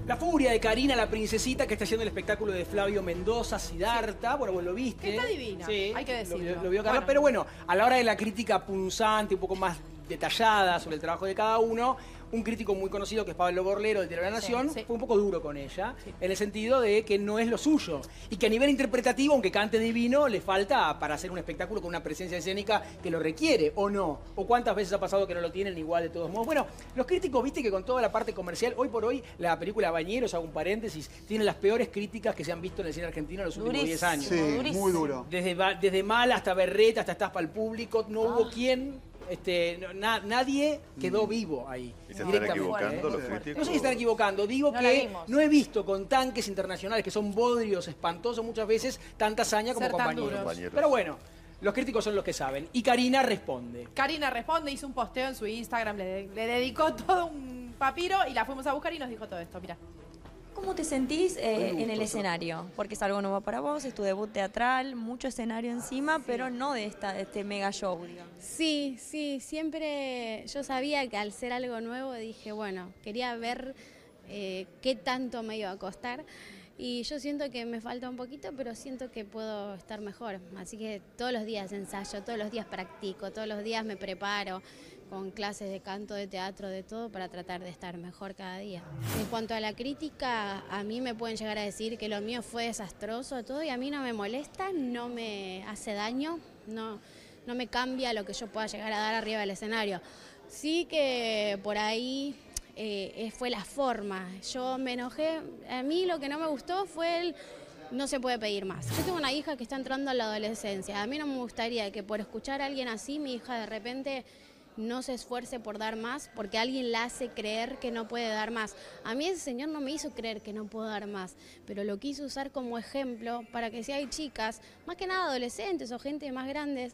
La furia de Karina, la princesita que está haciendo el espectáculo de Flavio Mendoza, Siddhartha. Bueno, vos lo viste. Que está divina, sí, hay que decirlo. Lo vio Carla, pero bueno, a la hora de la crítica punzante, un poco más detallada sobre el trabajo de cada uno, un crítico muy conocido que es Pablo Gorlero del Diario de la Nación fue un poco duro con ella, en el sentido de que no es lo suyo y que a nivel interpretativo, aunque cante divino, le falta para hacer un espectáculo con una presencia escénica que lo requiere, ¿o no? ¿O cuántas veces ha pasado que no lo tienen igual de todos modos? Bueno, los críticos, viste que con toda la parte comercial, hoy por hoy la película Bañeros, hago un paréntesis, tiene las peores críticas que se han visto en el cine argentino en los últimos 10 años. Sí, muy duro. Desde Mal hasta Berreta, hasta Estás para el Público, no hubo quien... nadie quedó vivo ahí. ¿Y se están equivocando los críticos? No sé si están equivocando, digo que no he visto con tanques internacionales que son bodrios espantosos muchas veces tanta hazaña como compañeros. Pero bueno, los críticos son los que saben. Y Karina responde. Karina responde, hizo un posteo en su Instagram, le dedicó todo un papiro y la fuimos a buscar y nos dijo todo esto, mira. ¿Cómo te sentís en el escenario? Porque es algo nuevo para vos, es tu debut teatral, mucho escenario encima, pero no de este mega show, digamos. Sí, siempre yo sabía que al ser algo nuevo dije, bueno, quería ver qué tanto me iba a costar y yo siento que me falta un poquito, pero siento que puedo estar mejor. Así que todos los días ensayo, todos los días practico, todos los días me preparo con clases de canto, de teatro, de todo, para tratar de estar mejor cada día. En cuanto a la crítica, a mí me pueden llegar a decir que lo mío fue desastroso, todo, y a mí no me molesta, no me hace daño, no me cambia lo que yo pueda llegar a dar arriba del escenario. Sí que por ahí fue la forma. Yo me enojé, a mí lo que no me gustó fue no se puede pedir más. Yo tengo una hija que está entrando a la adolescencia, a mí no me gustaría que por escuchar a alguien así, mi hija de repente no se esfuerce por dar más porque alguien la hace creer que no puede dar más. A mí ese señor no me hizo creer que no puedo dar más, pero lo quise usar como ejemplo para que si hay chicas, más que nada adolescentes o gente más grandes,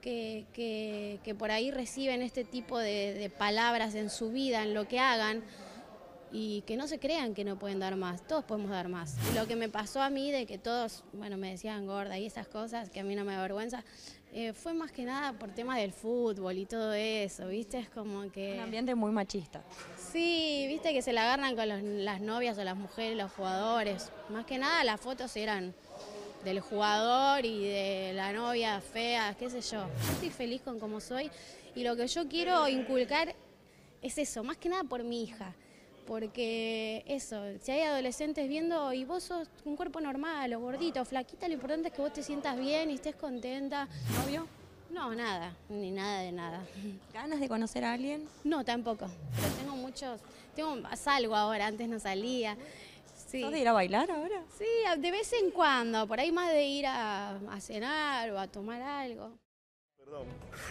que por ahí reciben este tipo de palabras en su vida, en lo que hagan, y que no se crean que no pueden dar más, todos podemos dar más. Lo que me pasó a mí de que todos, bueno, me decían gorda y esas cosas, que a mí no me avergüenza, fue más que nada por temas del fútbol y todo eso, ¿viste? Es como que... Un ambiente muy machista. Sí, ¿viste? Que se la agarran con las novias o las mujeres, los jugadores. Más que nada las fotos eran del jugador y de la novia fea, qué sé yo. Yo estoy feliz con cómo soy y lo que yo quiero inculcar es eso, más que nada por mi hija. Porque eso, si hay adolescentes viendo y vos sos un cuerpo normal o gordito o flaquita, lo importante es que vos te sientas bien y estés contenta. ¿Novio? No, nada, ni nada de nada. ¿Ganas de conocer a alguien? No, tampoco, pero salgo ahora, antes no salía. Sí. ¿Sos de ir a bailar ahora? Sí, de vez en cuando, por ahí más de ir a cenar o a tomar algo. Perdón.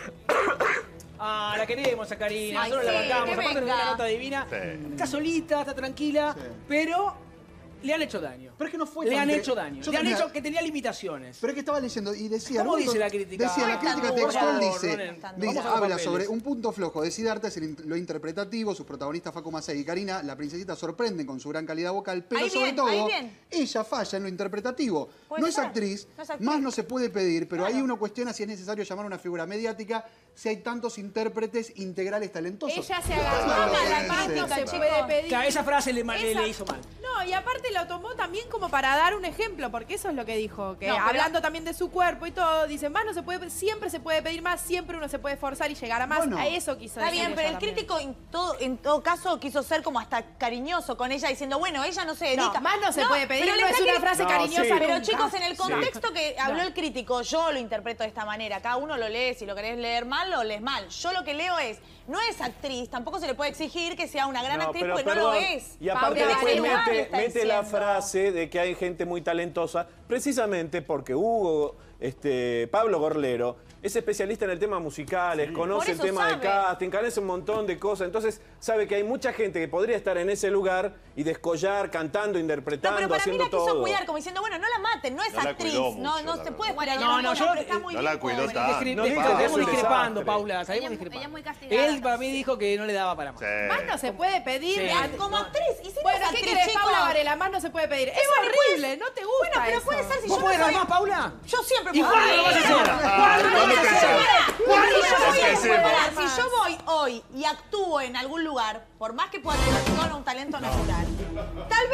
Ah, la queremos a Karina, Ay, nosotros la sí, bancamos, que aparte nos dio una venga. nota divina. Sí. Está solita, está tranquila, pero le han hecho daño. Pero es que no fue Le tan han de- hecho daño. Yo Le han también- hecho que tenía limitaciones. Pero es que estaba leyendo y decía... ¿Cómo algo- dice la crítica? Decía, la Ay, crítica por textual favor, dice, vamos a los habla papeles. sobre un punto flojo de Siddhartha, es lo interpretativo, sus protagonistas Facu Macei y Karina, la princesita sorprenden con su gran calidad vocal, pero Ahí sobre bien, todo, ahí bien. ella falla en lo interpretativo. Puede No es ser. actriz, No es actriz. más no se puede pedir, pero Claro. ahí uno cuestiona si es necesario llamar a una figura mediática si hay tantos intérpretes integrales talentosos. Ella se agarró a la Dice. no se puede pedir. Claro, esa frase le Esa- hizo mal. No, y aparte lo tomó también como para dar un ejemplo, porque eso es lo que dijo, que No, pero- hablando también de su cuerpo y todo, dice, más no se puede, siempre se puede pedir más, siempre uno se puede esforzar y llegar a más. Bueno. A eso quiso Está decir bien, ella pero el también. crítico en todo caso quiso ser como hasta cariñoso con ella, diciendo, bueno, ella no se dedica. No, más no se puede pedir, pero no le es está una que- frase No, cariñosa sí. Pero nunca. chicos, en el contexto que habló No. el crítico, yo lo interpreto de esta manera. Cada uno lo lee, si lo querés leer mal, lo lees mal. Yo lo que leo es, no es actriz, tampoco se le puede exigir que sea una gran actriz pero porque no lo perdón. es. Y aparte Paula, después ¿qué lugar le mete, está mete la diciendo? frase de que hay gente muy talentosa, precisamente porque Hugo, Pablo Gorlero, es especialista en el tema musicales, Por conoce el eso tema de sabe. casting, conoce un montón de cosas, entonces sabe que hay mucha gente que podría estar en ese lugar y descollar, cantando, No, interpretando, pero para mí haciendo la quiso todo. cuidar, como diciendo, bueno, no la maten, no es No la actriz, cuidó no, mucho, no la se puede verdad. esperar. No, yo- pero está muy no bien, la cuidó pobre. tanto. Discre- No dijo que estamos es un discrepando, desastre. Paula. Seguimos Ella es discrepando. muy castigada. Él para mí dijo que no le daba para más. Sí. Más no se puede pedir. Sí. Como actriz, y si no Bueno, es ¿qué actriz, querés, chicos? Paula Varela? Más no se puede pedir. Es Eso ni horrible, no te gusta Bueno, pero eso. puede ser si yo ¿Vos no podés dar soy... más, Paula? Yo siempre ¿Y puedo. cuándo lo vas a hacer? ¿Cuándo lo vas a hacer? ¿Cuándo lo vas a Si yo hacer? voy a- Si yo voy hoy y actúo en algún lugar, por más que pueda tener todo un talento natural, tal vez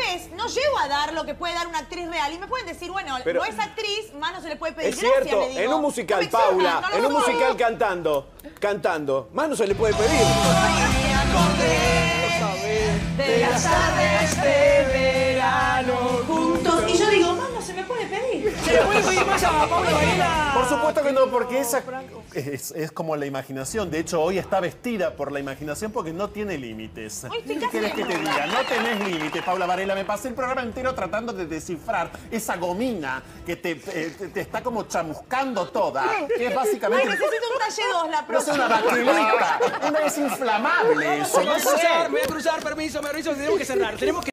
no llego a dar lo que puede dar una actriz real. Y me pueden decir, bueno, Pero- no es actriz, más no se le puede pedir Es gracia, cierto, le digo. en un musical, No me exijas, Paula, no lo en un soy. musical cantando, más no se le puede pedir. De las tardes de verano juntos. Y yo digo, más no se me puede pedir. ¿Se le puede pedir más a Pablo Varela? Por supuesto que no, porque esa es como la imaginación. De hecho, hoy está vestida por la imaginación porque no tiene límites. ¿Qué querés que te diga? No tenés límites, Paula Varela. Me pasé el programa entero tratando de descifrar esa gomina que te está como chamuscando toda. Que es básicamente... Ay, necesito un talle 2 la No es próxima. una baquelita, una desinflamable eso, no sé. Me voy a cruzar, permiso, tenemos que cerrar. Tenemos que